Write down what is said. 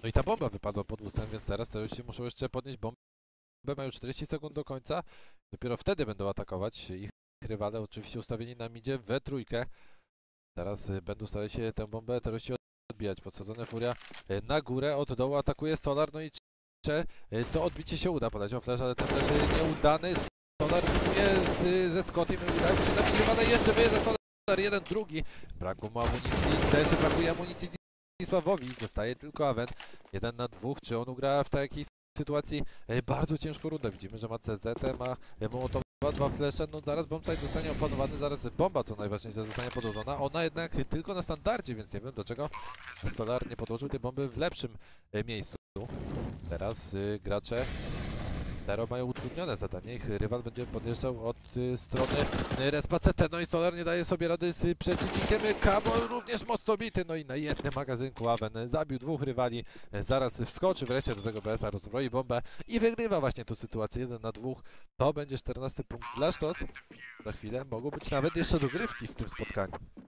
No i ta bomba wypadła pod ustem, więc teraz terroryści muszą jeszcze podnieść bombę. Mają 40 sekund do końca. Dopiero wtedy będą atakować ich rywale, oczywiście ustawieni na midzie we trójkę. Teraz będą starali się tę bombę terroryści odbijać. Podsadzone Furia na górę, od dołu atakuje Solar, no i czy to odbicie się uda, podać o flash, ale ten też nieudany. Solar próbuje ze Scottim, udaje mu się zabić rywale, jeszcze wyjeżdża Solar, jeden, drugi. Brakło mu amunicji, też brakuje amunicji Zdzisławowi, zostaje tylko Aven. 1 na 2, czy on ugra w takiej sytuacji bardzo ciężką rundę. Widzimy, że ma CZ, ma Mołotowa, 2 flesze, no zaraz bombsite zostanie opanowany, zaraz bomba co najważniejsze zostanie podłożona. Ona jednak tylko na standardzie, więc nie wiem dlaczego Solar nie podłożył tej bomby w lepszym miejscu. Teraz gracze Tero mają utrudnione zadanie, ich rywal będzie podjeżdżał od strony respa CT, no i Solar nie daje sobie rady z przeciwnikiem, Kamo również mocno bity, no i na jednym magazynku Aven zabił 2 rywali, zaraz wskoczy wreszcie do tego BS-a, rozbroi bombę i wygrywa właśnie tę sytuację 1 na 2, to będzie 14 punkt dla Sztoc, za chwilę mogą być nawet jeszcze dogrywki z tym spotkaniem.